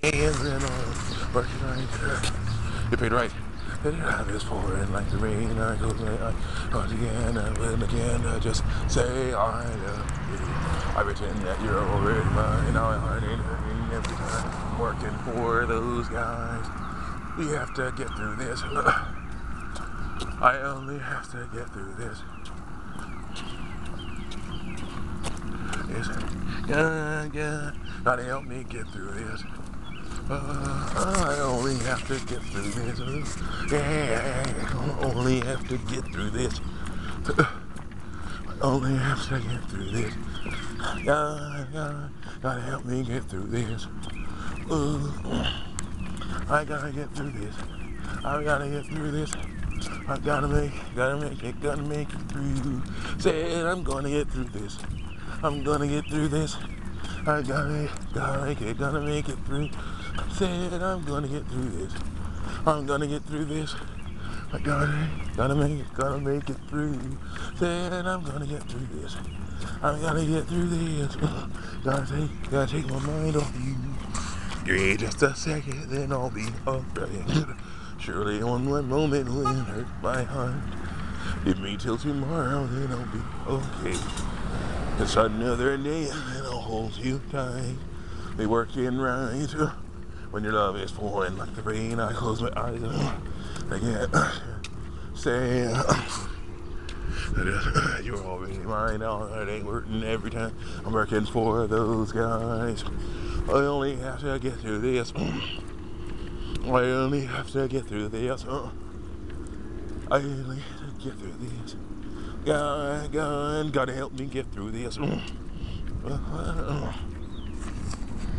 And then on working right, you paid right. And your life is pouring like the rain. I go once again and again. Just say I love you. I pretend that you're already mine. Now I ain't hurting every time. I'm working for those guys. We have to get through this. I only have to get through this. Yes. Gotta help me get through this. I only have to get through this. I only have to get through this. I only have to get through this. Gotta help me get through this. I gotta get through this. I gotta get through this. I gotta make it through. Said I'm gonna get through this. I'm gonna get through this. I gotta make it through. Said I'm gonna get through this. I'm gonna get through this. I gotta make it through. Said I'm gonna get through this. I gotta get through this. Gotta take my mind off you. Give me just a second, then I'll be alright. Surely on one moment will hurt my heart. Give me till tomorrow, then I'll be okay. It's another day, and then I'll hold you tight. Be working right. When your love is pouring like the rain, I close my eyes and I can't say you're already mine. Now it ain't working every time. I'm working for those guys. I only have to get through this. I only have to get through this. I only have to get through this. God, gotta help me get through this.